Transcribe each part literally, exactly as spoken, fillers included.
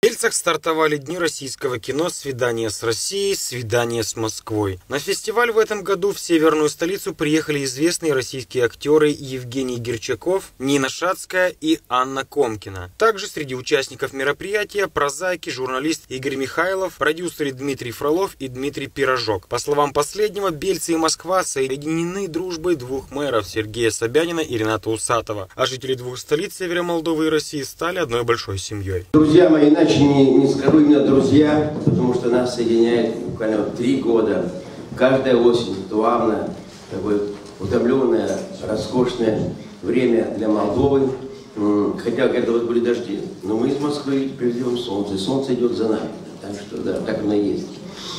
В Бельцах стартовали Дни российского кино «Свидание с Россией. Свидание с Москвой». На фестиваль в этом году в северную столицу приехали известные российские актеры Евгений Герчаков, Нина Шацкая и Анна Комкина. Также среди участников мероприятия прозаики, журналист Игорь Михайлов, продюсеры Дмитрий Фролов и Дмитрий Пирожок. По словам последнего, Бельцы и Москва соединены дружбой двух мэров Сергея Собянина и Рената Усатова, а жители двух столиц Севера Молдовы и России стали одной большой семьей. Друзья мои, иначе не, не скажу именно друзья, потому что нас соединяет буквально три года. Каждая осень, плавно, такое утомленное, роскошное время для Молдовы. Хотя, говорят, вот были дожди, но мы из Москвы привезем солнце, и солнце идет за нами. Так что, да, так оно и есть.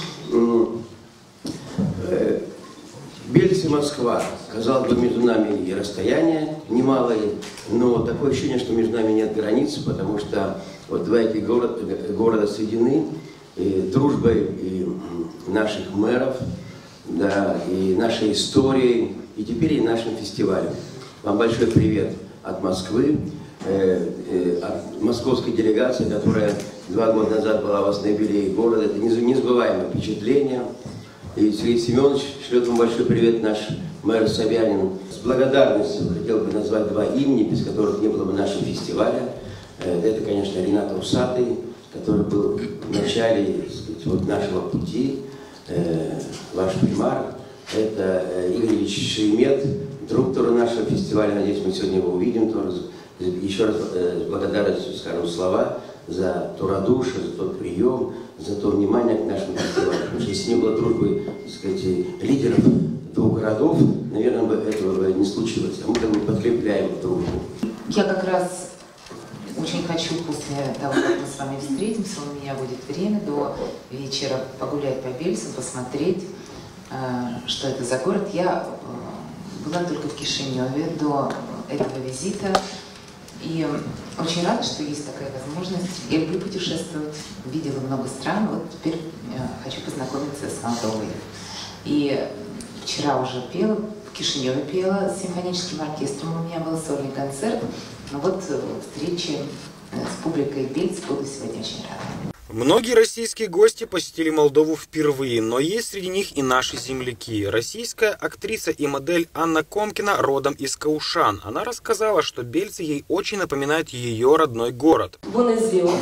Бельцы, Москва. Казалось бы, между нами и расстояние немалое, но такое ощущение, что между нами нет границ, потому что вот два этих город, города соединены и дружбой и наших мэров, да, и нашей историей, и теперь и нашим фестивалем. Вам большой привет от Москвы, э, э, от московской делегации, которая два года назад была у вас на юбилее города. Это незабываемое впечатление. И Сергей Семенович шлет вам большой привет, наш мэр Собянин. С благодарностью хотел бы назвать два имени, без которых не было бы нашего фестиваля. Это, конечно, Ренат Усатый, который был в начале, так сказать, вот нашего пути, ваш примар. Это Игорь Ильич Шеремет, друг тоже нашего фестиваля. Надеюсь, мы сегодня его увидим тоже. Еще раз с благодарностью скажем слова за то радушие, за тот прием, за то внимание к нашему фестивалю. Потому что если не было дружбы, так сказать, лидеров двух городов, наверное, бы этого бы не случилось. А мы как бы подкрепляем дружбу. Я как раз очень хочу после того, как мы с вами встретимся, у меня будет время до вечера погулять по Бельцам, посмотреть, что это за город. Я была только в Кишиневе до этого визита. И очень рада, что есть такая возможность. Я люблю путешествовать, видела много стран, вот теперь хочу познакомиться с Молдовой. И вчера уже пела, в Кишиневе пела с симфоническим оркестром, у меня был сольный концерт. Но вот встречи с публикой Бельц буду сегодня очень рада. Многие российские гости посетили Молдову впервые, но есть среди них и наши земляки. Российская актриса и модель Анна Комкина родом из Каушан. Она рассказала, что Бельцы ей очень напоминают ее родной город. Bună ziua!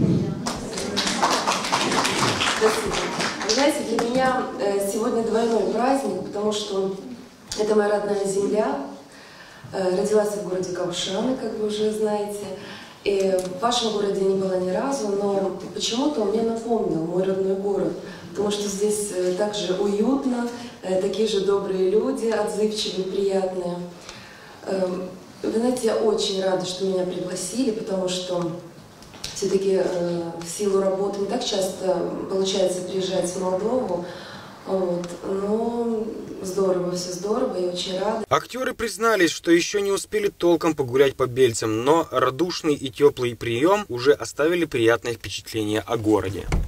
Вы знаете, для меня сегодня двойной праздник, потому что это моя родная земля. Родилась в городе Каушаны, как вы уже знаете. И в вашем городе не была ни разу, но почему-то он мне напомнил мой родной город, потому что здесь также уютно, такие же добрые люди, отзывчивые, приятные. Вы знаете, я очень рада, что меня пригласили, потому что все-таки в силу работы не так часто получается приезжать в Молдову. Вот. Но здорово, все здорово, я очень рада. Актеры признались, что еще не успели толком погулять по Бельцам, но радушный и теплый прием уже оставили приятное впечатление о городе.